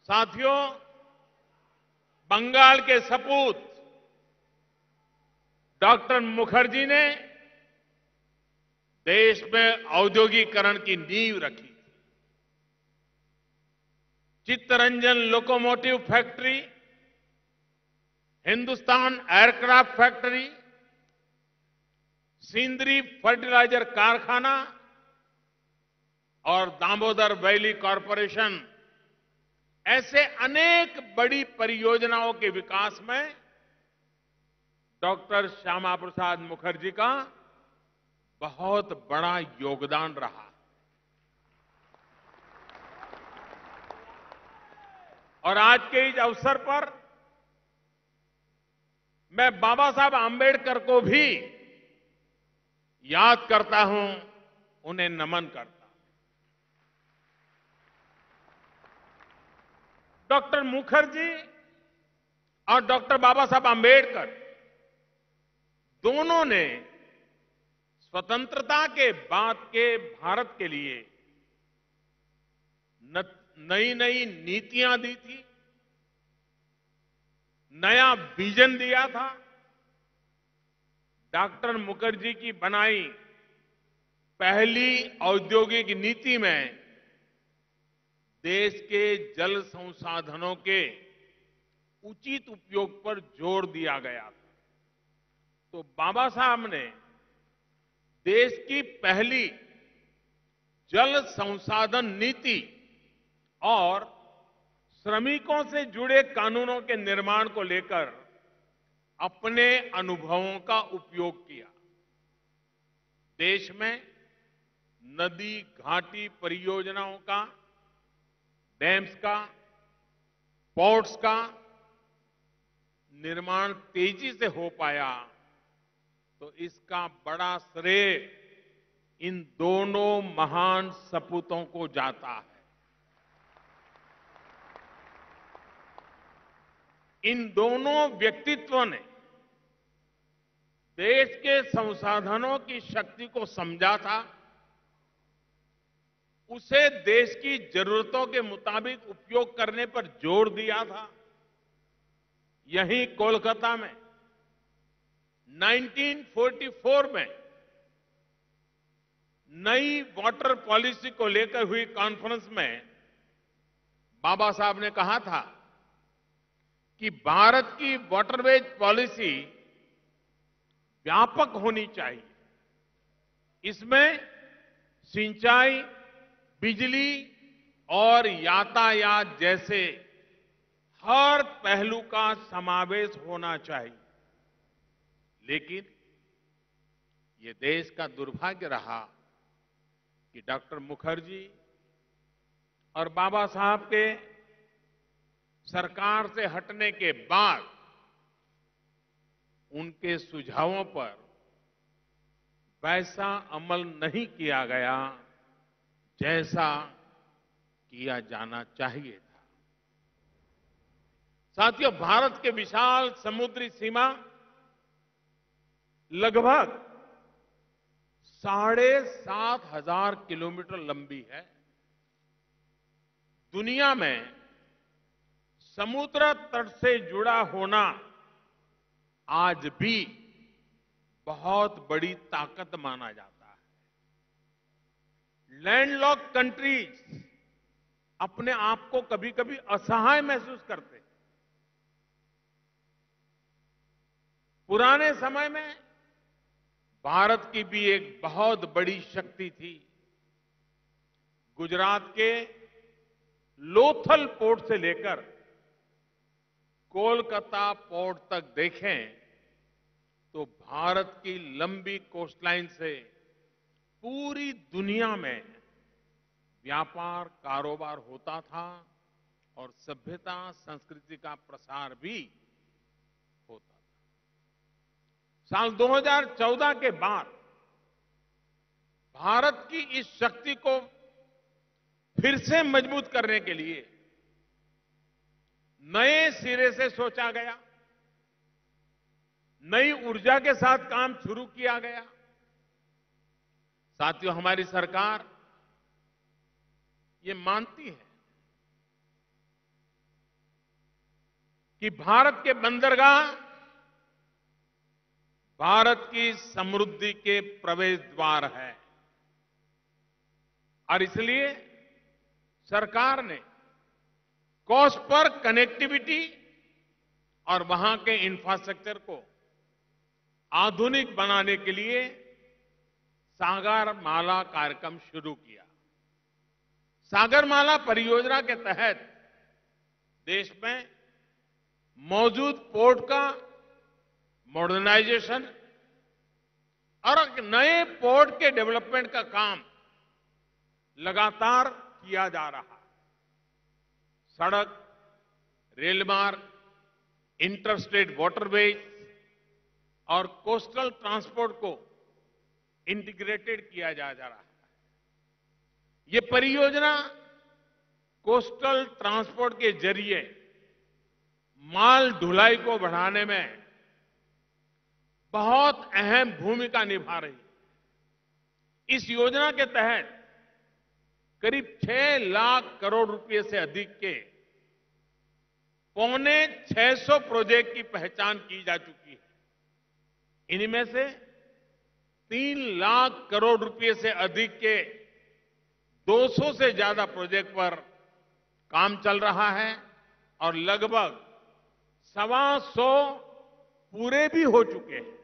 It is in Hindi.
साथियों, बंगाल के सपूत डॉक्टर मुखर्जी ने देश में औद्योगिकरण की नींव रखी। Chittaranjan locomotive factory, Hindustan aircraft factory, Sindri fertiliser कारखाना और दामोदर वैली कॉरपोरेशन ऐसे अनेक बड़ी परियोजनाओं के विकास में डॉक्टर श्यामा प्रसाद मुखर्जी का बहुत बड़ा योगदान रहा। और आज के इस अवसर पर मैं बाबा साहब आंबेडकर को भी याद करता हूं, उन्हें नमन करता हूं। डॉक्टर मुखर्जी और डॉक्टर बाबा साहब आंबेडकर दोनों ने स्वतंत्रता के बाद के भारत के लिए नई नई नीतियां दी थी, नया विजन दिया था। डॉक्टर मुखर्जी की बनाई पहली औद्योगिक नीति में देश के जल संसाधनों के उचित उपयोग पर जोर दिया गया था। तो बाबा साहब ने देश की पहली जल संसाधन नीति और श्रमिकों से जुड़े कानूनों के निर्माण को लेकर अपने अनुभवों का उपयोग किया। देश में नदी घाटी परियोजनाओं का, डैम्स का, पोर्ट्स का निर्माण तेजी से हो पाया, तो इसका बड़ा श्रेय इन दोनों महान सपूतों को जाता है। इन दोनों व्यक्तित्वों ने देश के संसाधनों की शक्ति को समझा था, उसे देश की जरूरतों के मुताबिक उपयोग करने पर जोर दिया था। यहीं कोलकाता में 1944 में नई वाटर पॉलिसी को लेकर हुई कॉन्फ्रेंस में बाबा साहब ने कहा था कि भारत की वाटरवेज पॉलिसी व्यापक होनी चाहिए। इसमें सिंचाई, बिजली और यातायात जैसे हर पहलू का समावेश होना चाहिए। लेकिन ये देश का दुर्भाग्य रहा कि डॉक्टर मुखर्जी और बाबा साहब के सरकार से हटने के बाद उनके सुझावों पर वैसा अमल नहीं किया गया जैसा किया जाना चाहिए था। साथियों, भारत के विशाल समुद्री सीमा लगभग 7,500 किलोमीटर लंबी है। दुनिया में समुद्र तट से जुड़ा होना आज भी बहुत बड़ी ताकत माना जाता है। लैंडलॉक कंट्रीज अपने आप को कभी कभी असहाय महसूस करते हैं। पुराने समय में भारत की भी एक बहुत बड़ी शक्ति थी। गुजरात के लोथल पोर्ट से लेकर कोलकाता पोर्ट तक देखें तो भारत की लंबी कोस्टलाइन से पूरी दुनिया में व्यापार कारोबार होता था और सभ्यता संस्कृति का प्रसार भी होता था। साल 2014 के बाद भारत की इस शक्ति को फिर से मजबूत करने के लिए नए सिरे से सोचा गया, नई ऊर्जा के साथ काम शुरू किया गया। साथियों, हमारी सरकार ये मानती है कि भारत के बंदरगाह भारत की समृद्धि के प्रवेश द्वार है और इसलिए सरकार ने कोस्ट पर कनेक्टिविटी और वहां के इंफ्रास्ट्रक्चर को आधुनिक बनाने के लिए सागरमाला कार्यक्रम शुरू किया। सागरमाला परियोजना के तहत देश में मौजूद पोर्ट का मॉडर्नाइजेशन और एक नए पोर्ट के डेवलपमेंट का काम लगातार किया जा रहा है। सड़क, रेल मार्ग, इंटरस्टेट वाटरवेज और कोस्टल ट्रांसपोर्ट को इंटीग्रेटेड किया जा रहा है। ये परियोजना कोस्टल ट्रांसपोर्ट के जरिए माल ढुलाई को बढ़ाने में बहुत अहम भूमिका निभा रही है। इस योजना के तहत करीब 6 लाख करोड़ रुपए से अधिक के 650 प्रोजेक्ट की पहचान की जा चुकी है। इनमें से 3 लाख करोड़ रुपए से अधिक के 200 से ज्यादा प्रोजेक्ट पर काम चल रहा है और लगभग 125 पूरे भी हो चुके हैं।